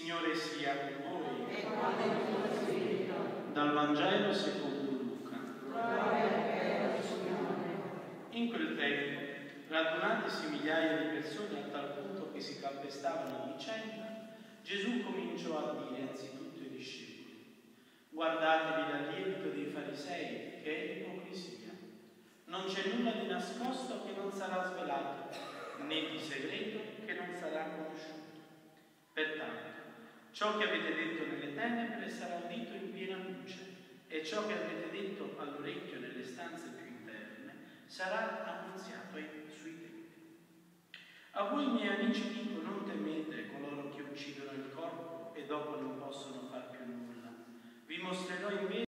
Signore sia con voi. E con il tuo spirito. Dal Vangelo secondo Luca. Gloria a te, Signore. In quel tempo, radunatisi migliaia di persone a tal punto che si calpestavano a vicenda, Gesù cominciò a dire anzitutto ai discepoli: guardatevi dal lievito dei farisei, che è l'ipocrisia. Non c'è nulla di nascosto che non sarà svelato, né di segreto che non sarà conosciuto. Pertanto, ciò che avete detto nelle tenebre sarà udito in piena luce, e ciò che avete detto all'orecchio nelle stanze più interne sarà annunziato sui tetti. A voi, miei amici, dico: non temete coloro che uccidono il corpo e dopo non possono far più nulla. Vi mostrerò invece